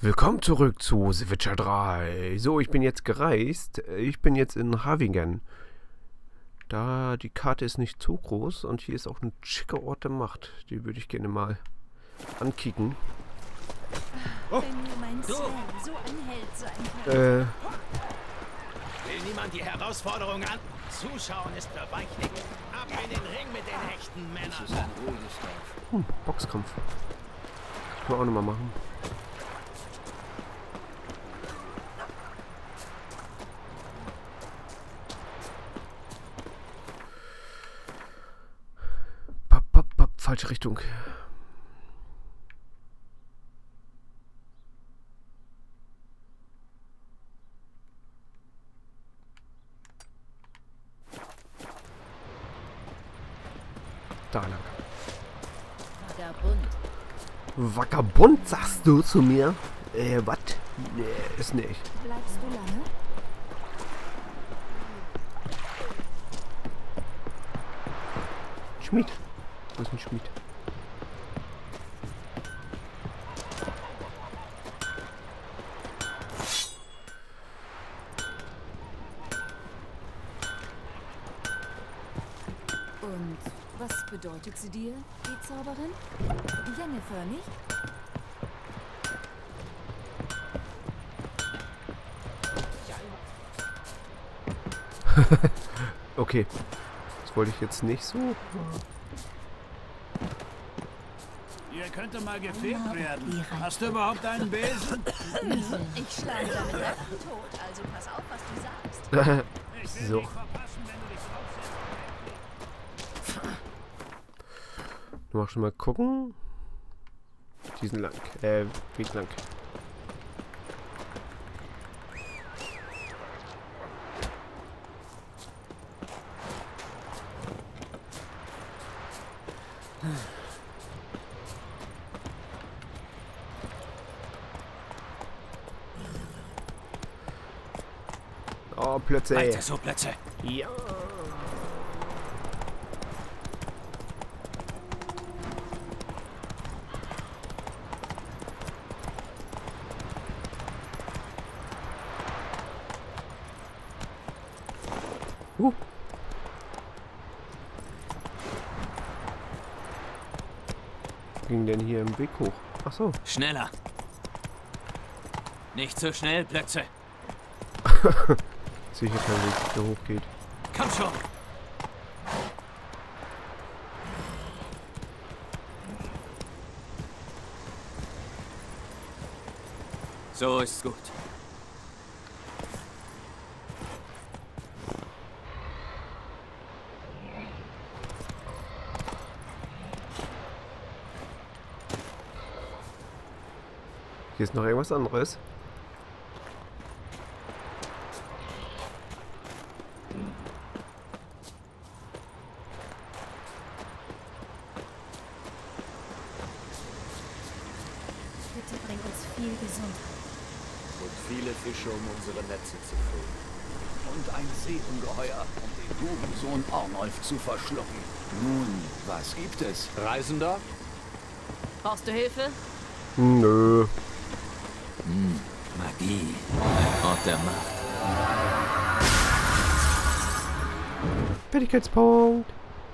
Willkommen zurück zu The Witcher 3. So, ich bin jetzt gereist. Ich bin jetzt in Havingen. Da die Karte ist nicht zu groß und hier ist auch ein schicker Ort der Macht. Die würde ich gerne mal ankicken. Wenn nur mein Sven so ein Held sein kann. Will niemand die Herausforderung an? Zuschauen ist für Weichlinge. Ab in den Ring mit den echten Männern. Boxkampf. Das können wir auch nochmal machen. Falsche Richtung. Da lang. Vagabund. Vagabund, sagst du zu mir? Was? Nee, ist nicht. Bleibst du lange? Schmied. Wo ist ein Schmied? Und was bedeutet sie dir, die Zauberin? Jenneförmig? Okay. Das wollte ich jetzt nicht so. Ihr könnte mal gefilmt werden. Hast du überhaupt einen Besen? Ich schlage damit einfach tot, also pass auf, was du sagst. Ich will So. dich verpassen, wenn du dich raussetzt. Du machst schon mal gucken. Diesen lang. Weg lang. Oh, Plötze. Weiter so, Plätze. Ja. Wo ging denn hier im Weg hoch? Ach so. Schneller. Nicht so schnell, Plätze. Sicher kein Weg, der hochgeht. Komm schon. So ist gut. Hier ist noch irgendwas anderes. Bitte bring uns viel Gesundheit. Und viele Fische, um unsere Netze zu füllen. Und ein Seeungeheuer, um den Hurensohn Arnolf zu verschlucken. Nun, was gibt es? Reisender? Brauchst du Hilfe? Nö. Magie. Ein Ort der Macht. Fertigkeitspunkt.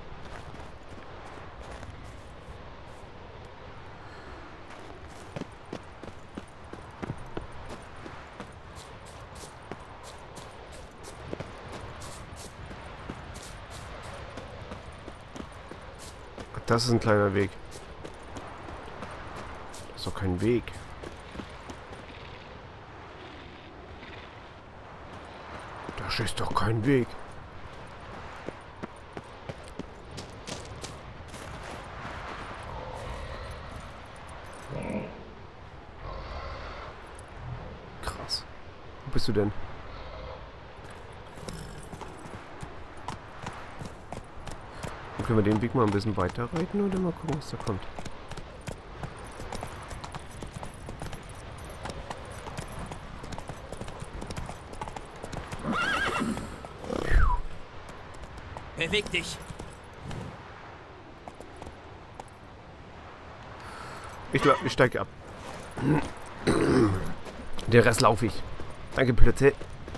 Das ist ein kleiner Weg. Das ist doch kein Weg. Das ist doch kein Weg. Krass. Wo bist du denn? Dann können wir den Weg mal ein bisschen weiter reiten oder mal gucken, was da kommt. Beweg dich. Ich steige ab. Den Rest laufe ich. Danke, Plötze.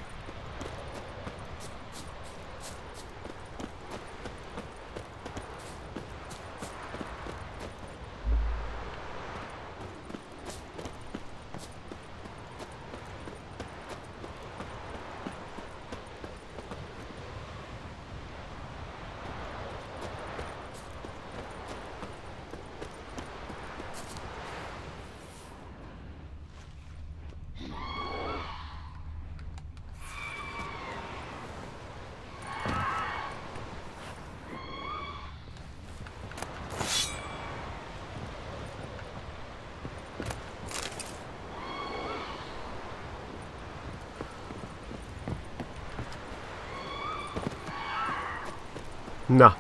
Na.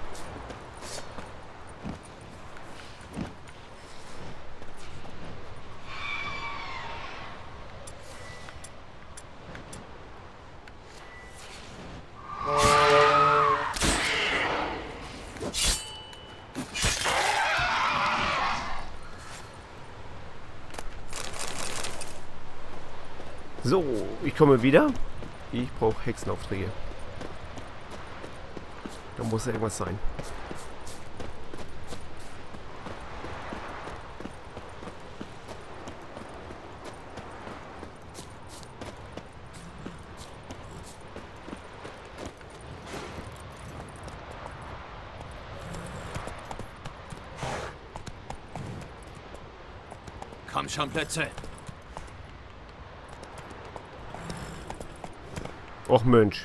So, ich komme wieder. Ich brauche Hexenaufträge. Da muss irgendwas sein. Komm schon, Plötze. Och Mensch.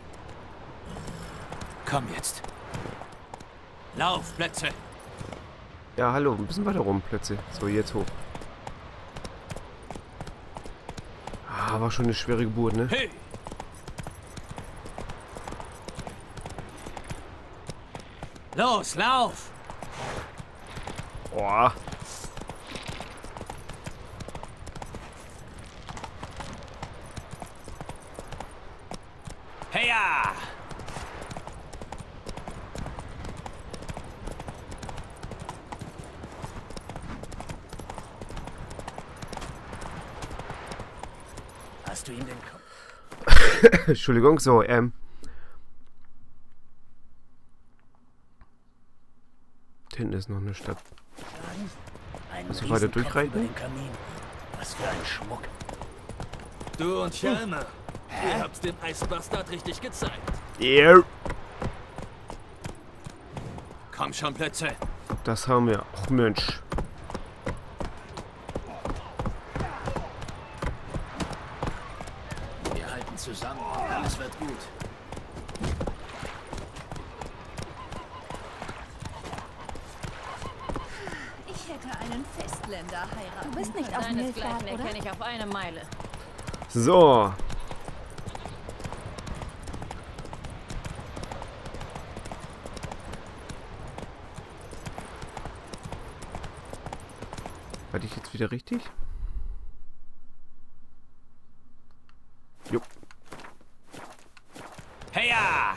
Komm jetzt. Lauf, Plötze. Ja, hallo, ein bisschen weiter rum, Plötze. So, jetzt hoch. Ah, war schon eine schwere Geburt, ne? Hey! Los, lauf! Boah. Heya! Hast du ihm den Kopf? Entschuldigung, so, hinten ist noch eine Stadt. Einen weiter Riesenkopf durchreiten? über den Kamin. Was für ein Schmuck. Du und Chalmer, ihr habt's dem Eisbastard richtig gezeigt. Yeah. Komm schon, Plötze. Das haben wir. Ach Mensch. Wir halten zusammen. Alles wird gut. Ich hätte einen Festländer heiraten. Du bist nicht aus Nilfgaard, Nilfgaard, oder? kenne ich auf eine Meile. So. Hatte ich jetzt wieder richtig? Jupp. Heya!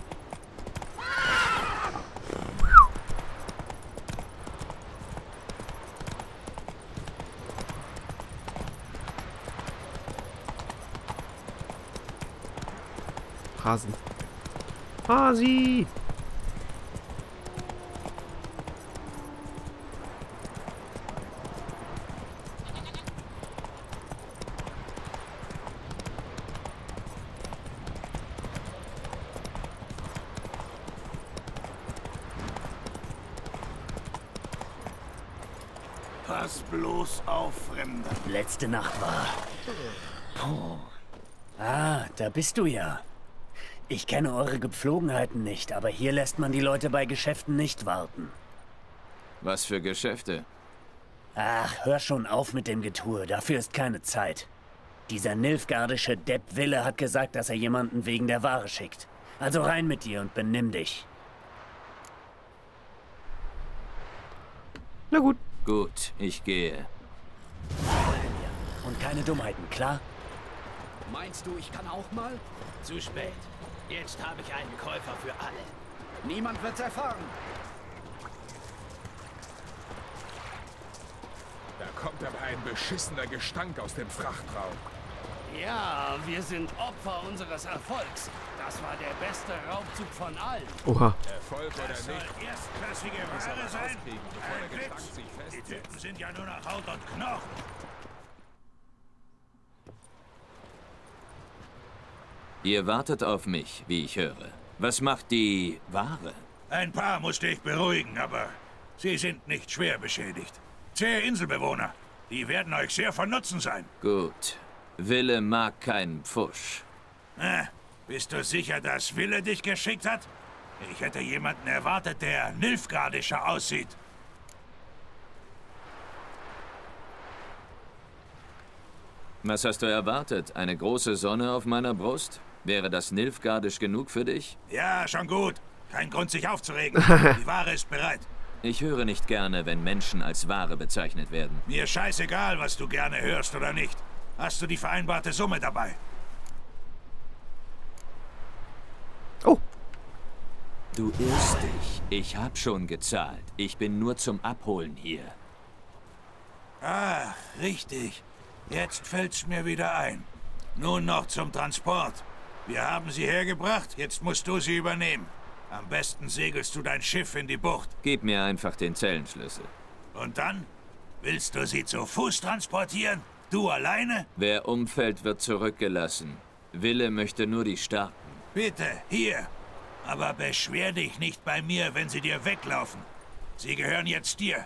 Hasen. Hasi! Pass bloß auf, Fremder. Letzte Nacht war... Oh. Ah, da bist du ja. Ich kenne eure Gepflogenheiten nicht, aber hier lässt man die Leute bei Geschäften nicht warten. Was für Geschäfte? Ach, hör schon auf mit dem Getue, dafür ist keine Zeit. Dieser nilfgaardische Depp Wille hat gesagt, dass er jemanden wegen der Ware schickt. Also rein mit dir und benimm dich. Na gut. Gut, ich gehe. Und keine Dummheiten, klar? Meinst du, ich kann auch mal? Zu spät. Jetzt habe ich einen Käufer für alle. Niemand wird's erfahren. Da kommt aber ein beschissener Gestank aus dem Frachtraum. Ja, wir sind Opfer unseres Erfolgs. Das war der beste Raubzug von allen. Oha. Erfolg oder Das soll nicht, erstklassige muss aber Ware sein. rauskriegen, bevor der Gestank Witz. sich Die festsetzt. Typen sind ja nur noch Haut und Knochen. Ihr wartet auf mich, wie ich höre. Was macht die Ware? Ein paar musste ich beruhigen, aber sie sind nicht schwer beschädigt. Zähe Inselbewohner. Die werden euch sehr von Nutzen sein. Gut. Wille mag keinen Pfusch. Bist du sicher, dass Wille dich geschickt hat? Ich hätte jemanden erwartet, der Nilfgaardischer aussieht. Was hast du erwartet? Eine große Sonne auf meiner Brust? Wäre das Nilfgaardisch genug für dich? Ja, schon gut. Kein Grund, sich aufzuregen. Die Ware ist bereit. Ich höre nicht gerne, wenn Menschen als Ware bezeichnet werden. Mir scheißegal, was du gerne hörst oder nicht. Hast du die vereinbarte Summe dabei? Oh. Du irrst dich. Ich hab schon gezahlt. Ich bin nur zum Abholen hier. Ah, richtig. Jetzt fällt's mir wieder ein. Nun noch zum Transport. Wir haben sie hergebracht, jetzt musst du sie übernehmen. Am besten segelst du dein Schiff in die Bucht. Gib mir einfach den Zellenschlüssel. Und dann? Willst du sie zu Fuß transportieren? Du alleine? Wer umfällt, wird zurückgelassen. Wille möchte nur die Starken. Bitte, hier. Aber beschwer dich nicht bei mir, wenn sie dir weglaufen. Sie gehören jetzt dir.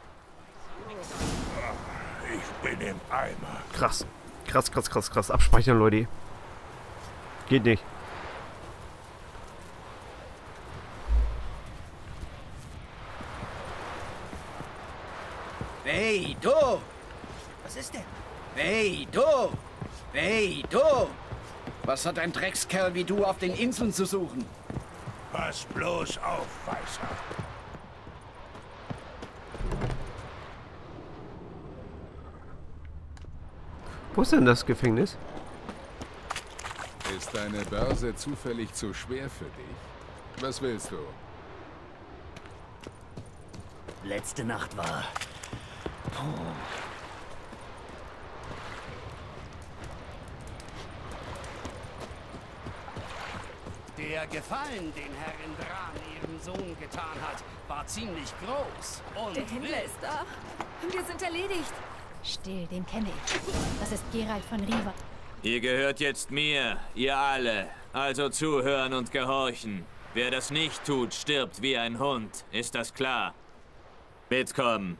Ich bin im Eimer. Krass. Krass, krass, krass, krass. Abspeichern, Leute. Geht nicht. Hey, du! Was ist denn? Hey, du! Hey, du! Was hat ein Dreckskerl wie du auf den Inseln zu suchen? Pass bloß auf, Weißer. Wo ist denn das Gefängnis? Ist deine Börse zufällig zu schwer für dich? Was willst du? Letzte Nacht war... Der Gefallen, den Herrin Dran ihrem Sohn getan hat, war ziemlich groß. Und Der Händler ist da. Wir sind erledigt. Still, den kenne ich. Das ist Geralt von Riva. Ihr gehört jetzt mir, ihr alle. Also zuhören und gehorchen. Wer das nicht tut, stirbt wie ein Hund. Ist das klar? Mitkommen.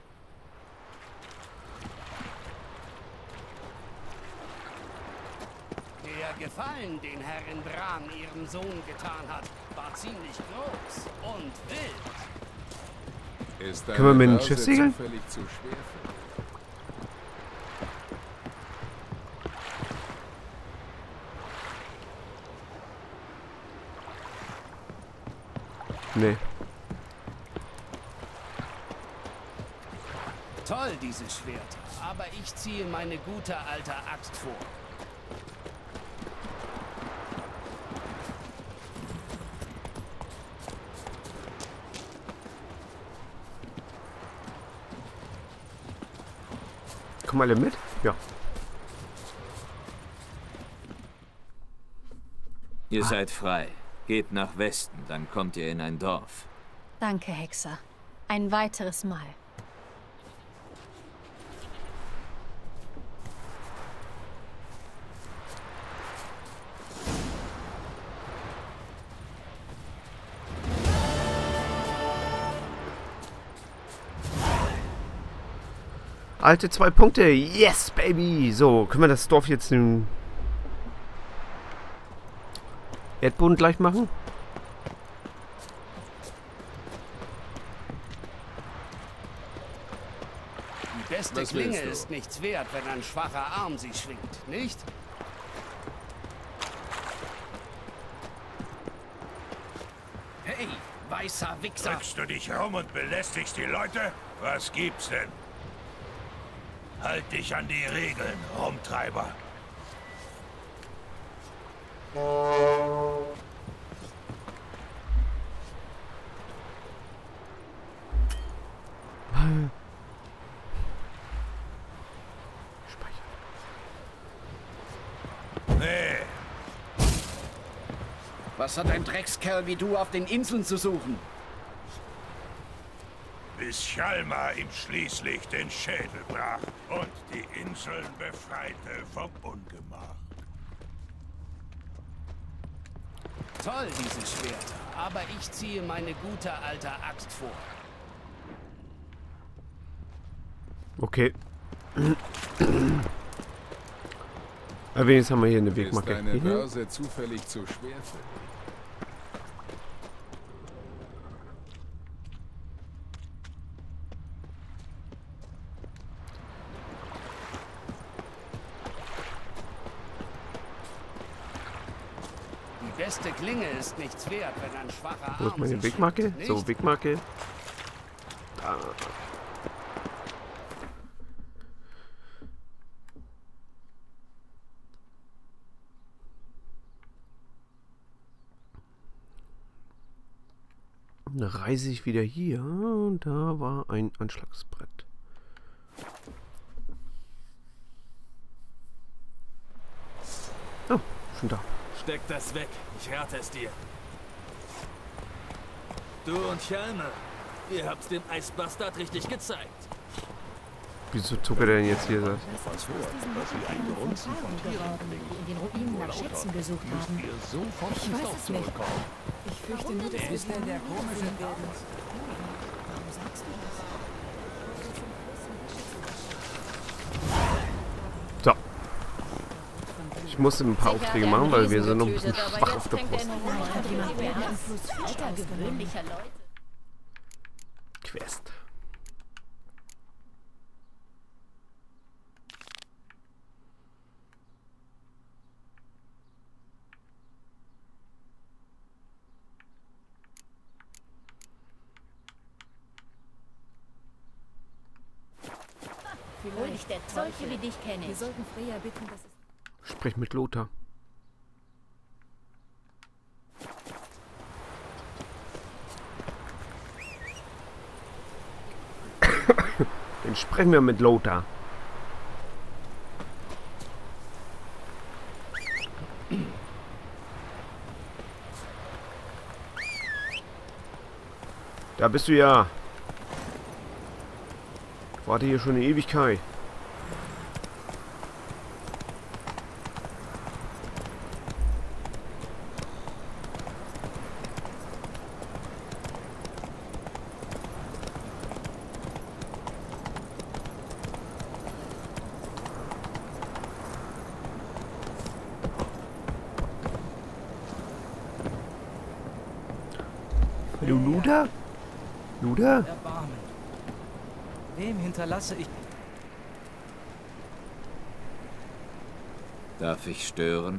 Der Gefallen, den Herrin Dran ihrem Sohn getan hat, war ziemlich groß und wild. Ist Können wir mit dem Börse Schiff segeln? zufällig zu schwer für dich? Nee. Toll, diese Schwerter. Aber ich ziehe meine gute alte Axt vor. Kommen alle mit? Ja. Ihr seid frei. Geht nach Westen, dann kommt ihr in ein Dorf. Danke, Hexer. Ein weiteres Mal. Alte 2 Punkte. Yes, baby. So, können wir das Dorf jetzt im Erdboden gleich machen? Die beste Was Klinge willst du? ist nichts wert, wenn ein schwacher Arm sie schwingt, nicht? Hey, weißer Wichser! Drückst du dich rum und belästigst die Leute? Was gibt's denn? Halt dich an die Regeln, Rumtreiber. Was hat ein Dreckskerl wie du auf den Inseln zu suchen? Bis Hjalmar ihm schließlich den Schädel brach und die Inseln befreite vom Ungemach. Toll, diese Schwerter. Aber ich ziehe meine gute alte Axt vor. Okay. Aber wenigstens haben wir hier eine Wegmarke. Ist deine Börse zufällig zu schwer für dich? Die beste Klinge ist nichts wert, wenn ein schwacher Arm. Wo ist meine sich Wegmarke? schickt, So, nicht? Wegmarke. Da. Dann reise ich wieder hier. Da war ein Anschlagsbrett. Oh, schon da. Steck das weg. Ich rate es dir. Du und Hjalmar, ihr habt's dem Eisbastard richtig gezeigt. Wieso zuckert er denn jetzt hier? Was ist aus diesen Mittelfrauen von Fahren geworden, die in den Ruinen nach Schätzen gesucht haben? Ich weiß es nicht. Ich fürchte nur, dass wir schnell der komische werden. Warum sagst du das? So. Ich muss ein paar Aufträge machen, weil wir sind noch ein bisschen schwach auf der Brust. Quest. Vielleicht der Teufel wie dich kenne. Wir sollten Freya bitten, dass es... Sprich mit Lothar. Dann sprechen wir mit Lothar. Da bist du ja. Ich warte hier schon eine Ewigkeit. Hallo, Luda? Luda? Erbarmen. Wem hinterlasse ich... Darf ich stören?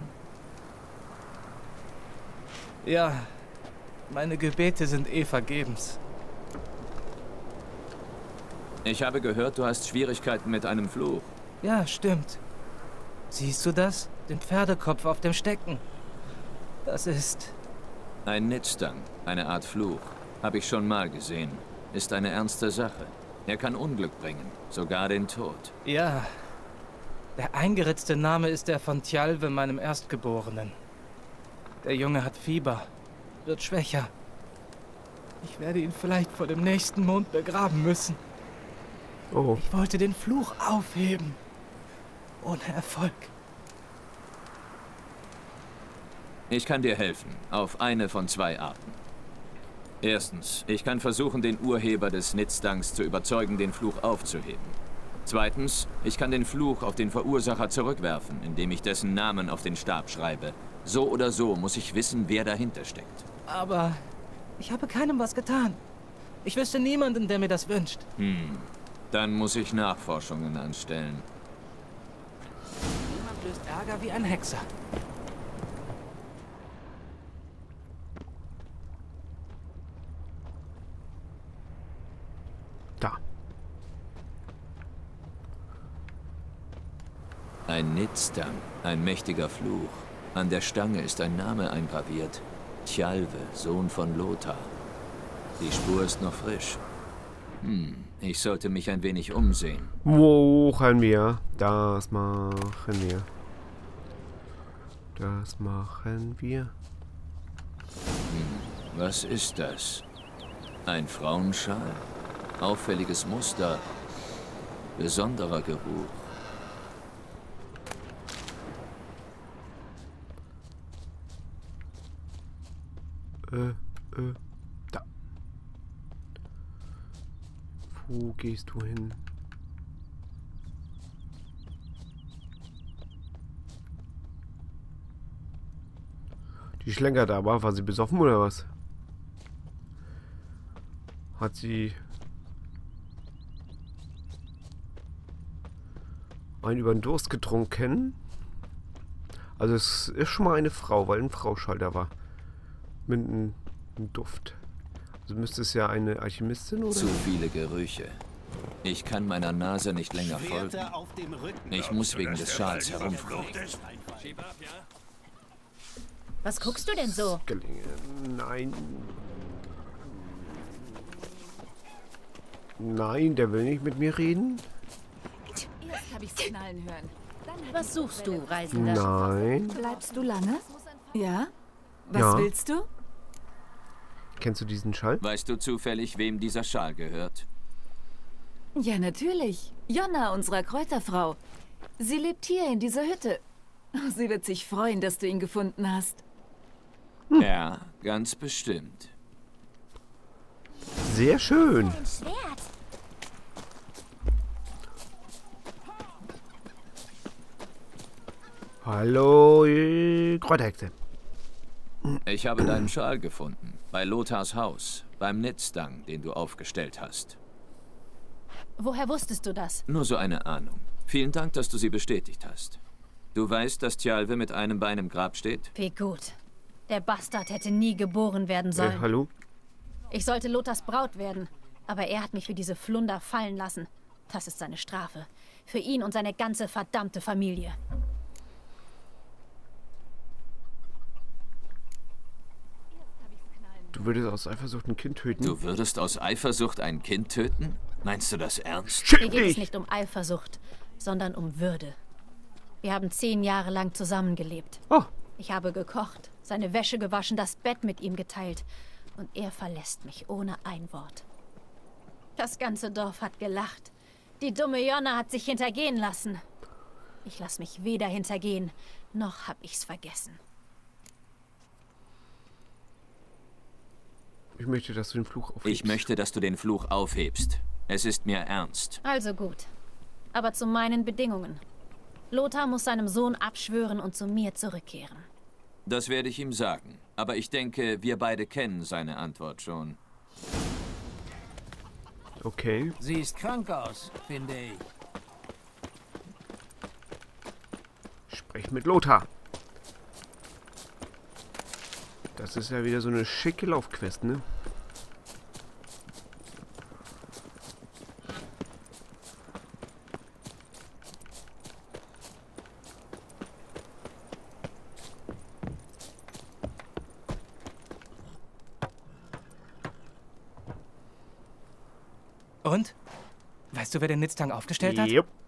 Ja, meine Gebete sind vergebens. Ich habe gehört, du hast Schwierigkeiten mit einem Fluch. Ja, stimmt. Siehst du das? Den Pferdekopf auf dem Stecken. Das ist... Ein Nitzstang, eine Art Fluch. Habe ich schon mal gesehen. Ist eine ernste Sache. Er kann Unglück bringen, sogar den Tod. Ja. Der eingeritzte Name ist der von Tjalve, meinem Erstgeborenen. Der Junge hat Fieber, wird schwächer. Ich werde ihn vielleicht vor dem nächsten Mond begraben müssen. Oh. Ich wollte den Fluch aufheben. Ohne Erfolg. Ich kann dir helfen, auf eine von zwei Arten. Erstens, ich kann versuchen, den Urheber des Nitzstangs zu überzeugen, den Fluch aufzuheben. Zweitens, ich kann den Fluch auf den Verursacher zurückwerfen, indem ich dessen Namen auf den Stab schreibe. So oder so muss ich wissen, wer dahinter steckt. Aber ich habe keinem was getan. Ich wüsste niemanden, der mir das wünscht. Dann muss ich Nachforschungen anstellen. Niemand löst Ärger wie ein Hexer. Da. Ein Nitzstang, ein mächtiger Fluch. An der Stange ist ein Name eingraviert. Tjalve, Sohn von Lothar. Die Spur ist noch frisch. Ich sollte mich ein wenig umsehen. Wo machen wir? Das machen wir. Das machen wir. Was ist das? Ein Frauenschal? Auffälliges Muster? Besonderer Geruch? Da. Wo gehst du hin? Die Schlenker da war sie besoffen oder was? Hat sie einen über den Durst getrunken? Also es ist schon mal eine Frau, weil ein Frauschall da war. Mit einem Duft. Also müsste es ja eine Alchemistin oder? Zu viele Gerüche. Ich kann meiner Nase nicht länger folgen. Ich muss wegen des Schals herumfliegen. Was guckst du denn so? Nein. Nein, der will nicht mit mir reden. Erst habe ich's knallen hören. Was suchst du, Reisender? Nein. Bleibst du lange? Ja? Was Ja. willst du? Kennst du diesen Schall? Weißt du zufällig, wem dieser Schal gehört? Ja, natürlich. Jonna, unserer Kräuterfrau. Sie lebt hier in dieser Hütte. Sie wird sich freuen, dass du ihn gefunden hast. Ja, ganz bestimmt. Sehr schön. Ein Schwert. Hallo, Kräuterhexe. Ich habe deinen Schal gefunden. Bei Lothars Haus. Beim Nitzdang, den du aufgestellt hast. Woher wusstest du das? Nur so eine Ahnung. Vielen Dank, dass du sie bestätigt hast. Du weißt, dass Tjalve mit einem Bein im Grab steht? Wie gut. Der Bastard hätte nie geboren werden sollen. Hallo? Ich sollte Lothars Braut werden. Aber er hat mich für diese Flunder fallen lassen. Das ist seine Strafe. Für ihn und seine ganze verdammte Familie. Du würdest aus Eifersucht ein Kind töten? Du würdest aus Eifersucht ein Kind töten? Meinst du das ernst? Mir geht es nicht um Eifersucht, sondern um Würde. Wir haben 10 Jahre lang zusammengelebt. Oh. Ich habe gekocht, seine Wäsche gewaschen, das Bett mit ihm geteilt. Und er verlässt mich ohne ein Wort. Das ganze Dorf hat gelacht. Die dumme Jonna hat sich hintergehen lassen. Ich lasse mich weder hintergehen, noch hab ich's vergessen. Ich möchte, dass du den Fluch aufhebst. Ich möchte, dass du den Fluch aufhebst. Es ist mir ernst. Also gut. Aber zu meinen Bedingungen. Lothar muss seinem Sohn abschwören und zu mir zurückkehren. Das werde ich ihm sagen. Aber ich denke, wir beide kennen seine Antwort schon. Okay. Siehst krank aus, finde ich. Sprech mit Lothar. Das ist ja wieder so eine schicke Laufquest, ne? Und? Weißt du, wer den Nitzdang aufgestellt hat? Jupp.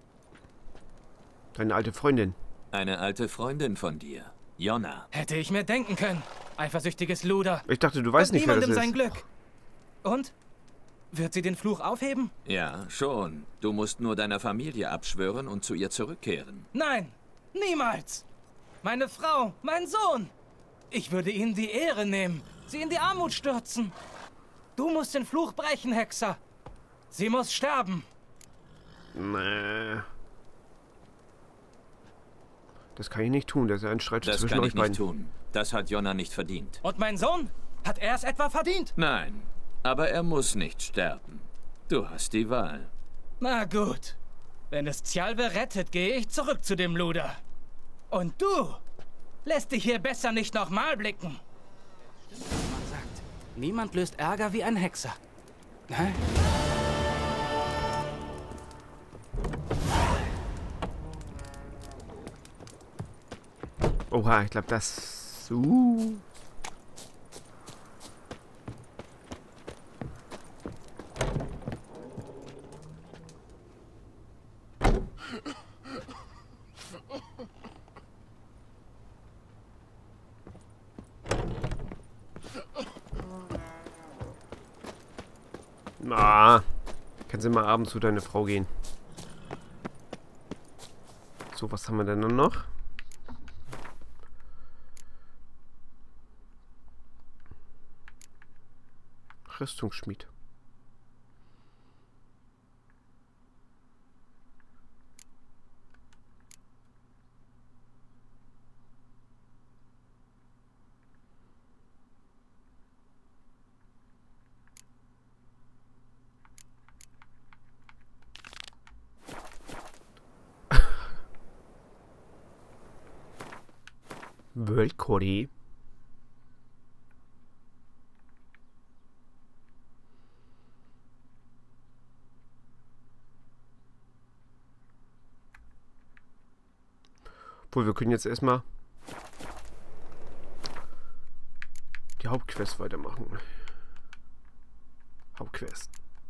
Deine alte Freundin. Eine alte Freundin von dir. Jonna. Hätte ich mir denken können. Eifersüchtiges Luder. Ich dachte, du weißt nicht, wer das niemandem sein ist. Glück. Und? Wird sie den Fluch aufheben? Ja, schon. Du musst nur deiner Familie abschwören und zu ihr zurückkehren. Nein, niemals. Meine Frau, mein Sohn. Ich würde ihnen die Ehre nehmen, sie in die Armut stürzen. Du musst den Fluch brechen, Hexer. Sie muss sterben. Nee. Das kann ich nicht tun. Das ist ein Streit Das zwischen kann euch ich nicht beiden. tun. Das hat Jonna nicht verdient. Und mein Sohn? Hat er es etwa verdient? Nein, aber er muss nicht sterben. Du hast die Wahl. Na gut. Wenn es Tjalve rettet, gehe ich zurück zu dem Luder. Und du lässt dich hier besser nicht nochmal blicken. Man sagt, niemand löst Ärger wie ein Hexer. Hä? Oha, ich glaube, das... Kannst immer abends zu deiner Frau gehen. So, was haben wir denn dann noch? Rüstungsschmied. Worldcody. Obwohl, wir können jetzt erstmal die Hauptquest weitermachen. Hauptquest.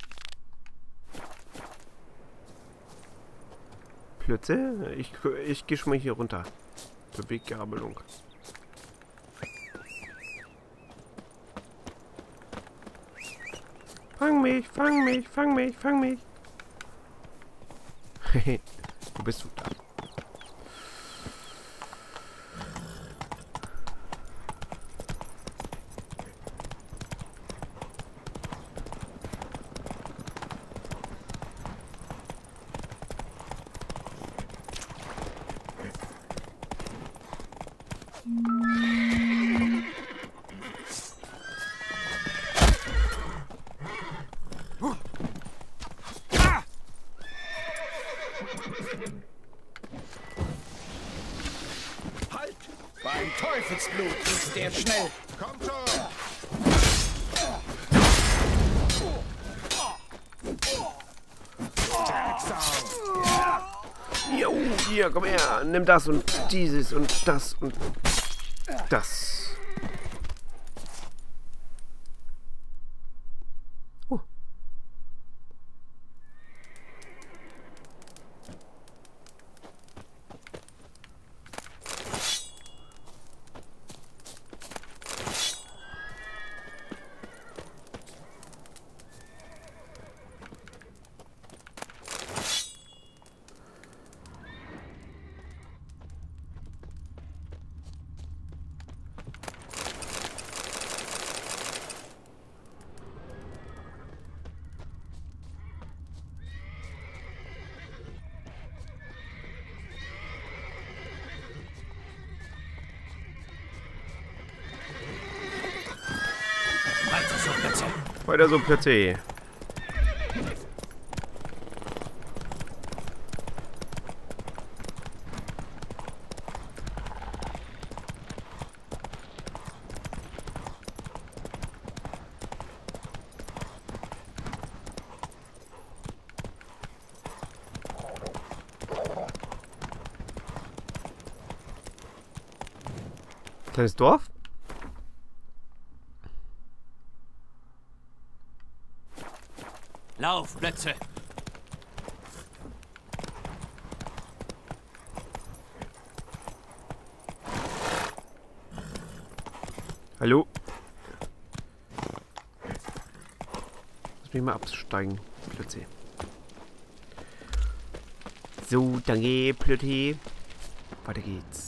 Plötze? Ich gehe schon mal hier runter. Weggabelung. Fang mich, fang mich, fang mich, fang mich. Wo bist du da? Beim Teufelsblut ist der schnell. Kommt schon! Jo, hier, komm her. Nimm das und dieses und das und das. Weiter so, Plätze. Kleines Dorf? Laufplätze. Hallo? Lass mich mal absteigen, Plötze. So, danke, Plötze. Weiter geht's.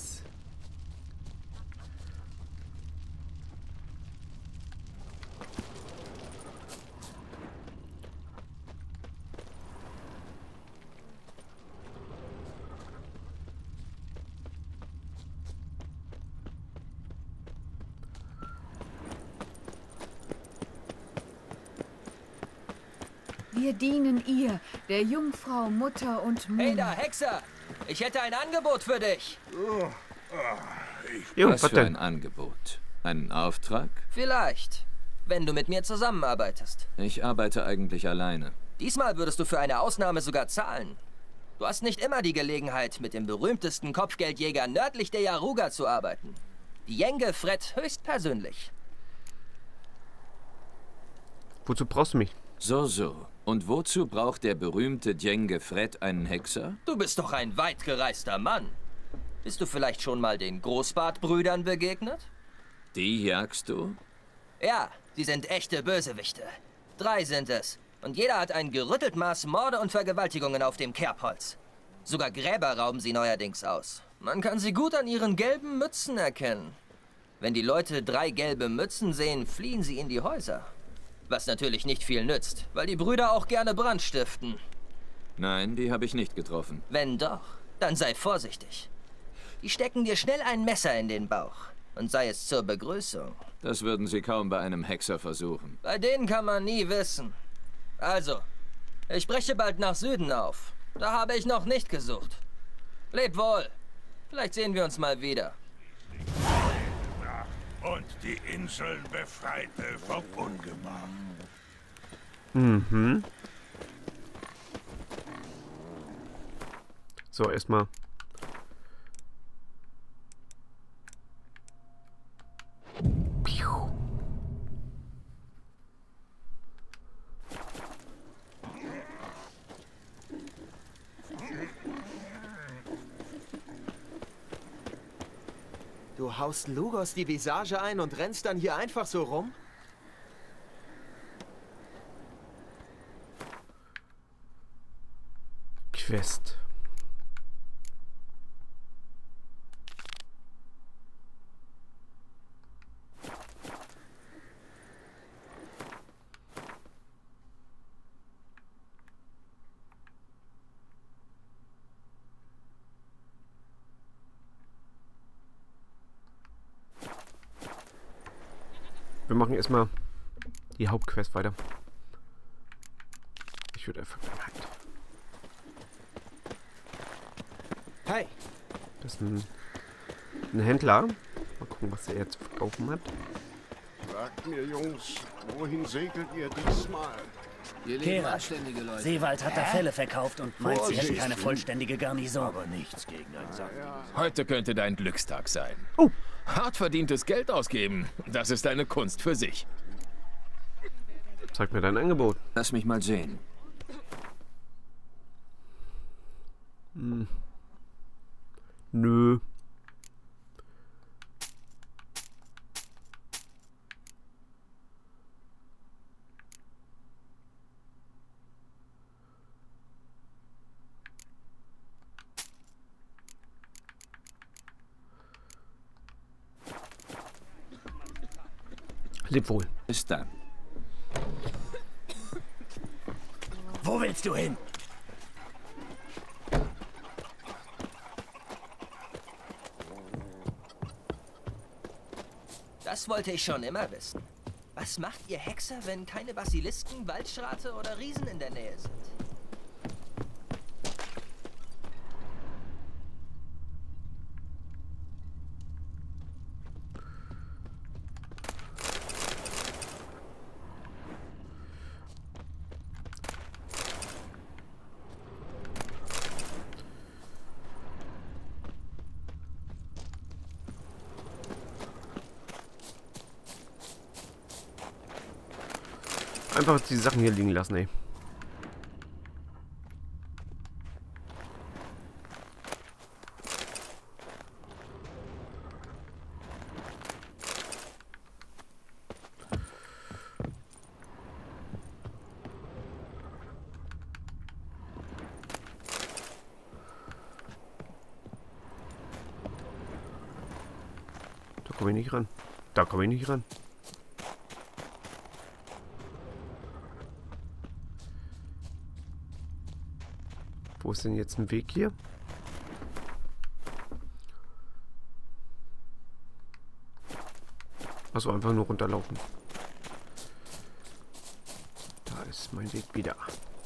Wir dienen ihr, der Jungfrau, Mutter und Mutter. Hey da, Hexer! Ich hätte ein Angebot für dich. Jo, was für ein Angebot? Einen Auftrag? Vielleicht, wenn du mit mir zusammenarbeitest. Ich arbeite eigentlich alleine. Diesmal würdest du für eine Ausnahme sogar zahlen. Du hast nicht immer die Gelegenheit, mit dem berühmtesten Kopfgeldjäger nördlich der Yaruga zu arbeiten. Jenge Fred höchstpersönlich. Wozu brauchst du mich? So. Und wozu braucht der berühmte Jenge Fred einen Hexer? Du bist doch ein weitgereister Mann. Bist du vielleicht schon mal den Großbartbrüdern begegnet? Die jagst du? Ja, sie sind echte Bösewichte. 3 sind es. Und jeder hat ein gerüttelt Maß Morde und Vergewaltigungen auf dem Kerbholz. Sogar Gräber rauben sie neuerdings aus. Man kann sie gut an ihren gelben Mützen erkennen. Wenn die Leute 3 gelbe Mützen sehen, fliehen sie in die Häuser. Was natürlich nicht viel nützt, weil die Brüder auch gerne Brand stiften. Nein, die habe ich nicht getroffen. Wenn doch, dann sei vorsichtig. Die stecken dir schnell ein Messer in den Bauch. Und sei es zur Begrüßung. Das würden sie kaum bei einem Hexer versuchen. Bei denen kann man nie wissen. Also, ich breche bald nach Süden auf. Da habe ich noch nicht gesucht. Leb wohl. Vielleicht sehen wir uns mal wieder. Und die Inseln befreite vom Ungemach. Mhm. So, erstmal. Du haust Lugos die Visage ein und rennst dann hier einfach so rum? Quest. Wir machen erstmal die Hauptquest weiter. Ich würde einfach Vergangenheit. Hey! Das ist ein Händler. Mal gucken, was er zu verkaufen hat. Sagt mir, Jungs, wohin segelt ihr diesmal? Kerat, Seewald hat da Fälle verkauft und meint, sie hätten keine vollständige Garnison. Aber nichts gegen ein Sack. Heute könnte dein Glückstag sein. Hart verdientes Geld ausgeben, das ist eine Kunst für sich. Zeig mir dein Angebot. Lass mich mal sehen. Nö. Leb wohl. Bis dann. Wo willst du hin? Das wollte ich schon immer wissen. Was macht ihr Hexer, wenn keine Basilisken, Waldschrate oder Riesen in der Nähe sind? Einfach die Sachen hier liegen lassen, ey. Da komme ich nicht ran. Da komme ich nicht ran. Wo ist denn jetzt ein Weg hier? Also einfach nur runterlaufen. Da ist mein Weg wieder.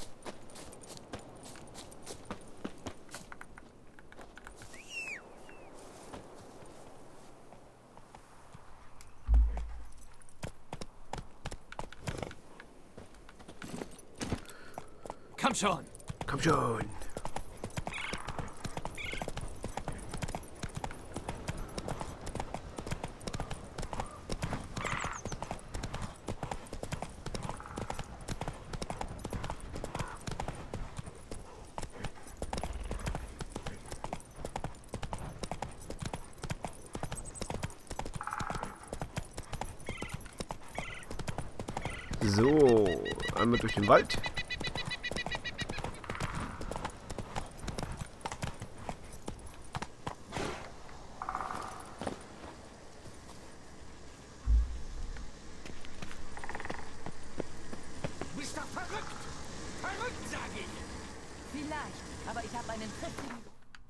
Komm schon! Komm schon! So, einmal durch den Wald. Du bist doch verrückt! Verrückt, sag ich! Vielleicht, aber ich habe einen triftigen...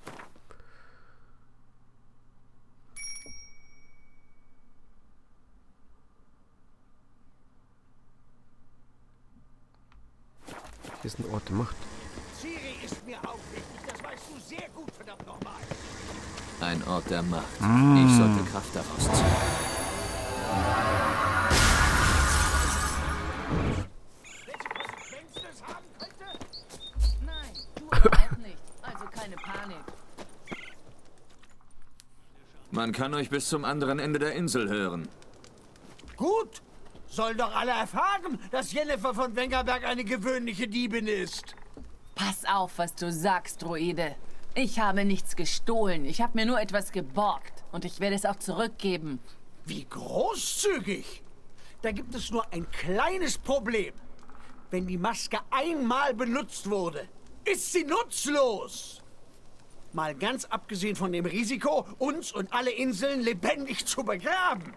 Hier ist ein Ort der Macht. Ciri ist mir auch wichtig, das weißt du sehr gut, verdammt nochmal. Ein Ort der Macht. Ich sollte Kraft daraus ziehen. Wenn es das haben könnte? Nein, du aber auch nicht. Also keine Panik. Man kann euch bis zum anderen Ende der Insel hören. Gut. Sollen doch alle erfahren, dass Jennifer von Wengerberg eine gewöhnliche Diebin ist. Pass auf, was du sagst, Druide. Ich habe nichts gestohlen. Ich habe mir nur etwas geborgt. Und ich werde es auch zurückgeben. Wie großzügig. Da gibt es nur ein kleines Problem. Wenn die Maske einmal benutzt wurde, ist sie nutzlos. Mal ganz abgesehen von dem Risiko, uns und alle Inseln lebendig zu begraben.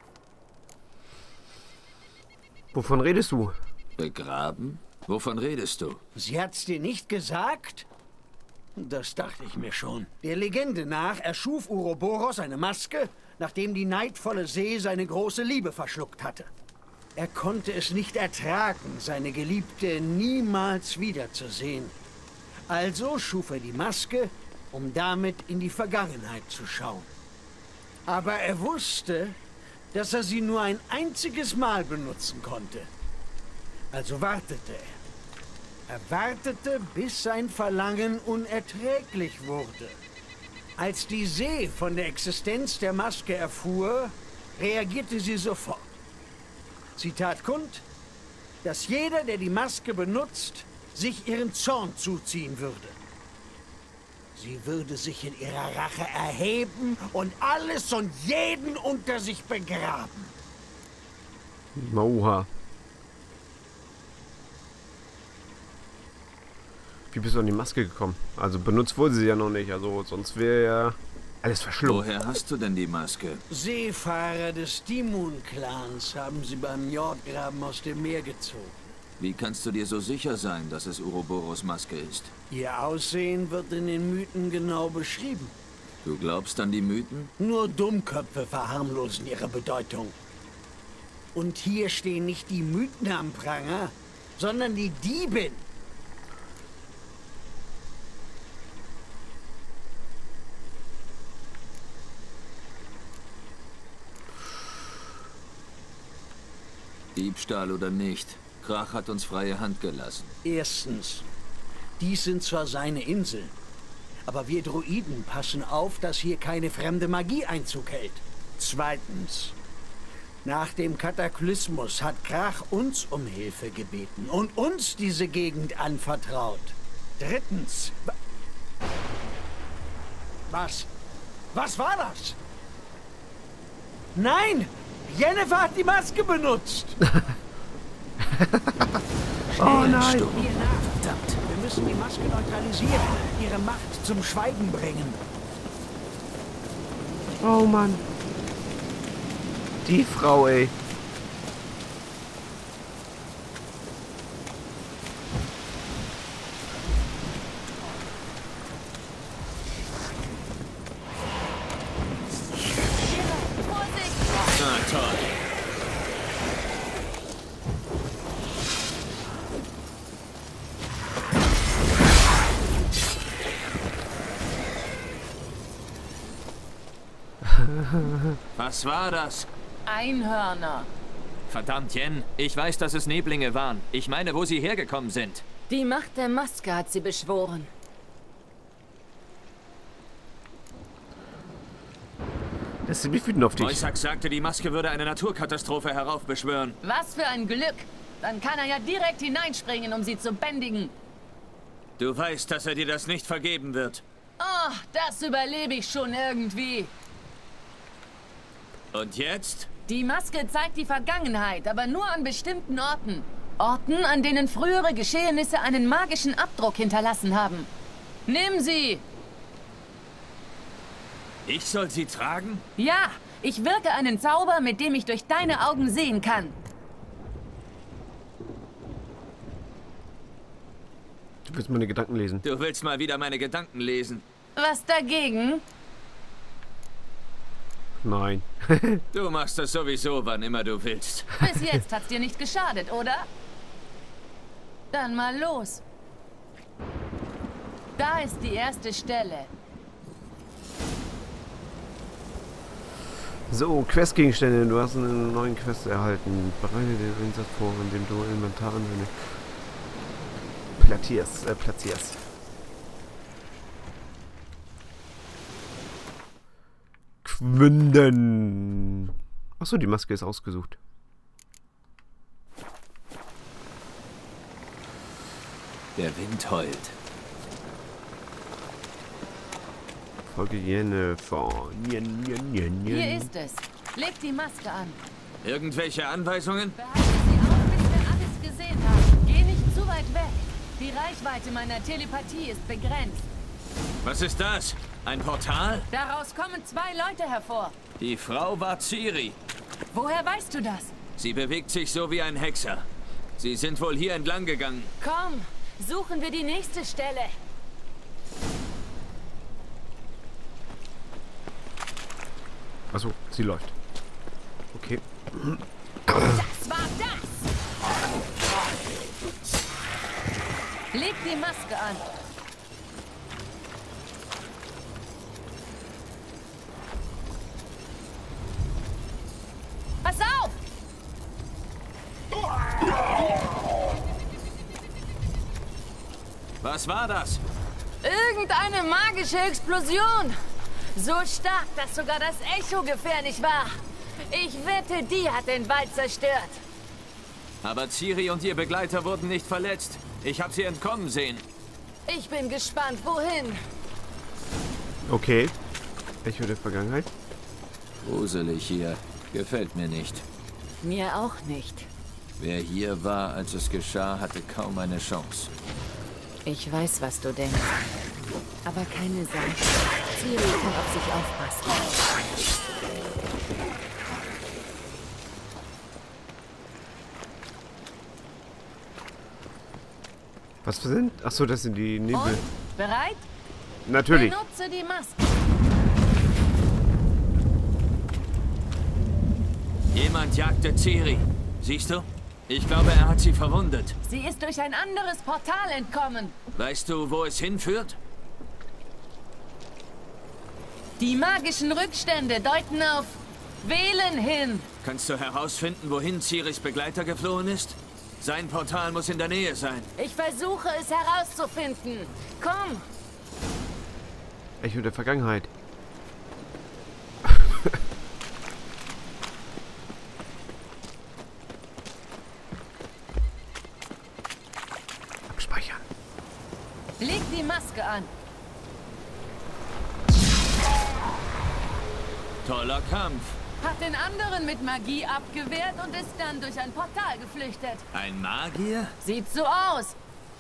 Wovon redest du? Begraben? Wovon redest du? Sie hat's dir nicht gesagt? Das dachte ich mir schon. Der Legende nach erschuf Uroboros eine Maske, nachdem die neidvolle See seine große Liebe verschluckt hatte. Er konnte es nicht ertragen, seine Geliebte niemals wiederzusehen. Also schuf er die Maske, um damit in die Vergangenheit zu schauen. Aber er wusste, dass er sie nur ein einziges Mal benutzen konnte. Also wartete er. Er wartete, bis sein Verlangen unerträglich wurde. Als die See von der Existenz der Maske erfuhr, reagierte sie sofort. Sie tat kund, dass jeder, der die Maske benutzt, sich ihren Zorn zuziehen würde. Sie würde sich in ihrer Rache erheben und alles und jeden unter sich begraben. Oha. Wie bist du an die Maske gekommen? Also benutzt wurde sie ja noch nicht, also sonst wäre ja alles verschlungen. Woher hast du denn die Maske? Seefahrer des Timun-Clans haben sie beim Njordgraben aus dem Meer gezogen. Wie kannst du dir so sicher sein, dass es Uroboros Maske ist? Ihr Aussehen wird in den Mythen genau beschrieben. Du glaubst an die Mythen? Nur Dummköpfe verharmlosen ihre Bedeutung. Und hier stehen nicht die Mythen am Pranger, sondern die Diebin. Diebstahl oder nicht, Krach hat uns freie Hand gelassen. Erstens, dies sind zwar seine Inseln, aber wir Druiden passen auf, dass hier keine fremde Magie Einzug hält. Zweitens, nach dem Kataklysmus hat Krach uns um Hilfe gebeten und uns diese Gegend anvertraut. Drittens, was? Was war das? Nein! Jennifer hat die Maske benutzt! Oh nein! Verdammt! Wir müssen die Maske neutralisieren, ihre Macht zum Schweigen bringen. Oh Mann. Die Frau, ey. Was war das? Einhörner. Verdammt, Jen. Ich weiß, dass es Neblinge waren. Ich meine, wo sie hergekommen sind. Die Macht der Maske hat sie beschworen. Das ist ziemlich wütend auf dich. Moisak sagte, die Maske würde eine Naturkatastrophe heraufbeschwören. Was für ein Glück. Dann kann er ja direkt hineinspringen, um sie zu bändigen. Du weißt, dass er dir das nicht vergeben wird. Oh, das überlebe ich schon irgendwie. Und jetzt? Die Maske zeigt die Vergangenheit, aber nur an bestimmten Orten. Orten, an denen frühere Geschehnisse einen magischen Abdruck hinterlassen haben. Nimm sie! Ich soll sie tragen? Ja, ich wirke einen Zauber, mit dem ich durch deine Augen sehen kann. Du willst meine Gedanken lesen. Du willst mal wieder meine Gedanken lesen. Was dagegen? Nein. Du machst das sowieso, wann immer du willst. Bis jetzt hat's dir nicht geschadet, oder? Dann mal los. Da ist die erste Stelle. So, Questgegenstände. Du hast einen neuen Quest erhalten. Bereite den Einsatz vor, indem du Inventar platzierst. Quünden. Achso, die Maske ist ausgesucht. Der Wind heult. Folge Jennifer. Hier ist es. Leg die Maske an. Irgendwelche Anweisungen? Behalte sie auf, bis wir alles gesehen haben. Geh nicht zu weit weg. Die Reichweite meiner Telepathie ist begrenzt. Was ist das? Ein Portal? Daraus kommen 2 Leute hervor. Die Frau war Ciri. Woher weißt du das? Sie bewegt sich so wie ein Hexer. Sie sind wohl hier entlang gegangen. Komm, suchen wir die nächste Stelle. Achso, sie läuft. Okay. Das war das! Leg die Maske an. Pass auf! Was war das? Irgendeine magische Explosion. So stark, dass sogar das Echo gefährlich war. Ich wette, die hat den Wald zerstört. Aber Ciri und ihr Begleiter wurden nicht verletzt. Ich habe sie entkommen sehen. Ich bin gespannt, wohin. Okay. Echo der Vergangenheit. Gruselig hier. Gefällt mir nicht. Mir auch nicht. Wer hier war, als es geschah, hatte kaum eine Chance. Ich weiß, was du denkst. Aber keine Sorge. Ciri kann auf sich aufpassen. Was sind? Achso, das sind die Nebel. Und? Bereit? Natürlich. Benutze die Maske. Jemand jagte Ciri. Siehst du? Ich glaube, er hat sie verwundet. Sie ist durch ein anderes Portal entkommen. Weißt du, wo es hinführt? Die magischen Rückstände deuten auf Wählen hin. Kannst du herausfinden, wohin Ciris Begleiter geflohen ist? Sein Portal muss in der Nähe sein. Ich versuche es herauszufinden. Komm. Echo der Vergangenheit. Abspeichern. Leg die Maske an. Toller Kampf. Hat den anderen mit Magie abgewehrt und ist dann durch ein Portal geflüchtet. Ein Magier? Sieht so aus.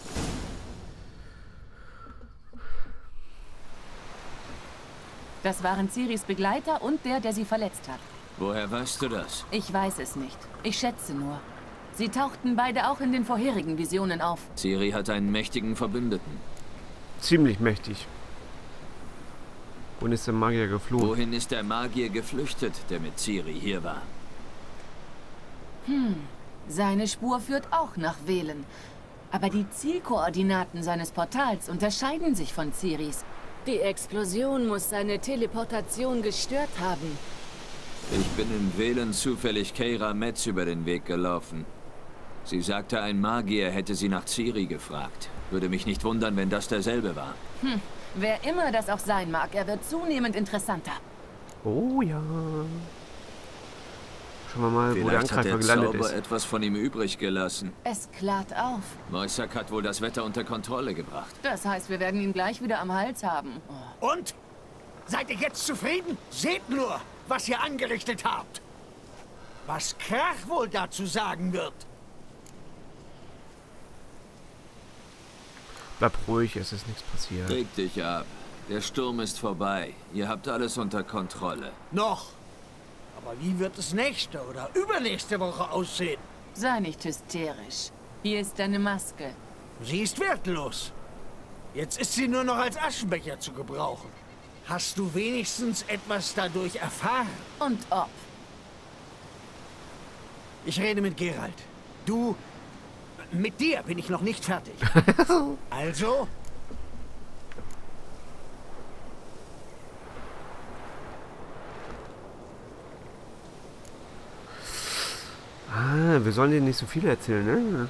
Das waren Ciris Begleiter und der sie verletzt hat. Woher weißt du das? Ich weiß es nicht. Ich schätze nur. Sie tauchten beide auch in den vorherigen Visionen auf. Ciri hat einen mächtigen Verbündeten. Ziemlich mächtig. Wohin ist der Magier geflohen? Wohin ist der Magier geflüchtet, der mit Ciri hier war? Seine Spur führt auch nach Wählen. Aber die Zielkoordinaten seines Portals unterscheiden sich von Ciris. Die Explosion muss seine Teleportation gestört haben. Ich bin in Wählen zufällig Keira Metz über den Weg gelaufen. Sie sagte, ein Magier hätte sie nach Ciri gefragt. Würde mich nicht wundern, wenn das derselbe war. Wer immer das auch sein mag, er wird zunehmend interessanter. Oh ja. Schauen wir mal, wo der Vielleicht hat Angreifer der gelandet Zauber ist. etwas von ihm übrig gelassen. Es klart auf. Moisak hat wohl das Wetter unter Kontrolle gebracht. Das heißt, wir werden ihn gleich wieder am Hals haben. Und? Seid ihr jetzt zufrieden? Seht nur, was ihr angerichtet habt. Was Krach wohl dazu sagen wird. Bleib ruhig, es ist nichts passiert. Reg dich ab. Der Sturm ist vorbei. Ihr habt alles unter Kontrolle. Noch. Aber wie wird es nächste oder übernächste Woche aussehen? Sei nicht hysterisch. Hier ist deine Maske. Sie ist wertlos. Jetzt ist sie nur noch als Aschenbecher zu gebrauchen. Hast du wenigstens etwas dadurch erfahren? Und ob? Ich rede mit Geralt. Du... Mit dir bin ich noch nicht fertig. Also... Wir sollen dir nicht so viel erzählen, ne?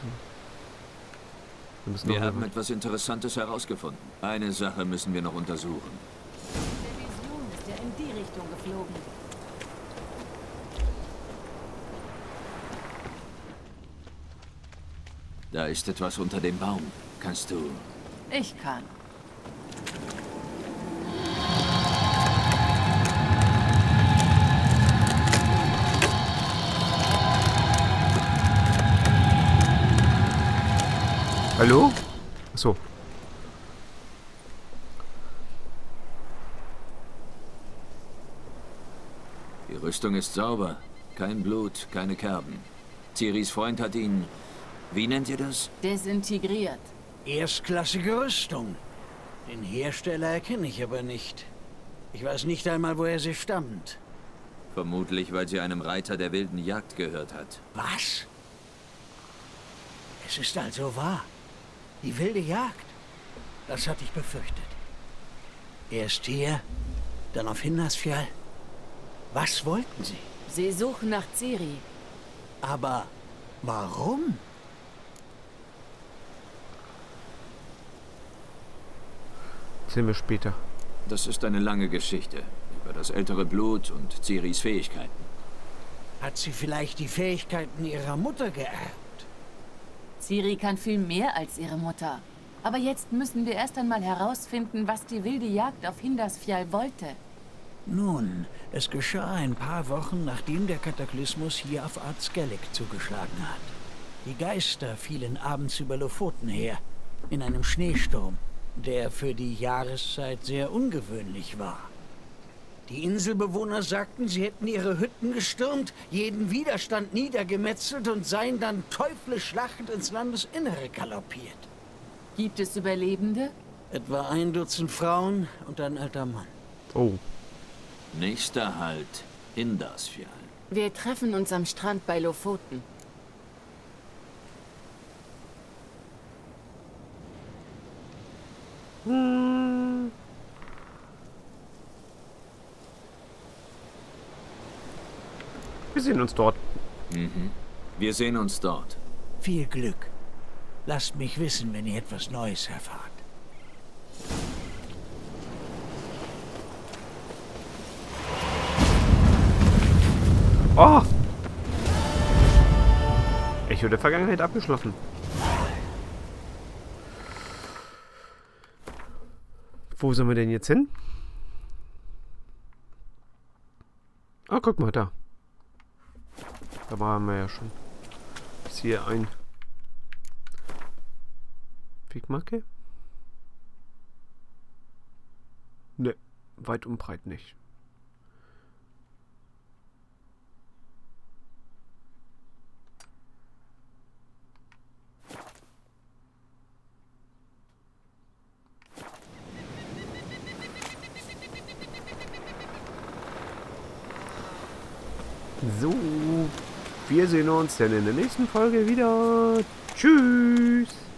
Wir haben etwas Interessantes herausgefunden. Eine Sache müssen wir noch untersuchen. Der Vision ist ja in die Richtung geflogen. Da ist etwas unter dem Baum. Kannst du... Ich kann. Hallo? Achso. Die Rüstung ist sauber. Kein Blut, keine Kerben. Ciris Freund hat ihn... Wie nennt ihr das? Desintegriert. Erstklassige Rüstung. Den Hersteller erkenne ich aber nicht. Ich weiß nicht einmal, woher sie stammt. Vermutlich, weil sie einem Reiter der wilden Jagd gehört hat. Was? Es ist also wahr. Die wilde Jagd. Das hatte ich befürchtet. Erst hier, dann auf Hindarsfjall. Was wollten sie? Sie suchen nach Ciri. Aber warum? Sehen wir später. Das ist eine lange Geschichte. Über das ältere Blut und Ciris Fähigkeiten. Hat sie vielleicht die Fähigkeiten ihrer Mutter geerbt? Ciri kann viel mehr als ihre Mutter. Aber jetzt müssen wir erst einmal herausfinden, was die wilde Jagd auf Hindarsfjall wollte. Nun, es geschah ein paar Wochen, nachdem der Kataklysmus hier auf Ard Skellig zugeschlagen hat. Die Geister fielen abends über Lofoten her, in einem Schneesturm, der für die Jahreszeit sehr ungewöhnlich war. Die Inselbewohner sagten, sie hätten ihre Hütten gestürmt, jeden Widerstand niedergemetzelt und seien dann teuflisch lachend ins Landesinnere galoppiert. Gibt es Überlebende? Etwa 1 Dutzend Frauen und ein alter Mann. Oh. Nächster Halt, Hindarsfjall. Wir treffen uns am Strand bei Lofoten. Wir sehen uns dort. Mhm. Wir sehen uns dort. Viel Glück. Lasst mich wissen, wenn ihr etwas Neues erfahrt. Oh! Echo der Vergangenheit abgeschlossen. Wo sind wir denn jetzt hin? Ah, guck mal, da. Da waren wir ja schon. Ist hier ein Wegmarke? Ne, weit und breit nicht. So, wir sehen uns dann in der nächsten Folge wieder. Tschüss.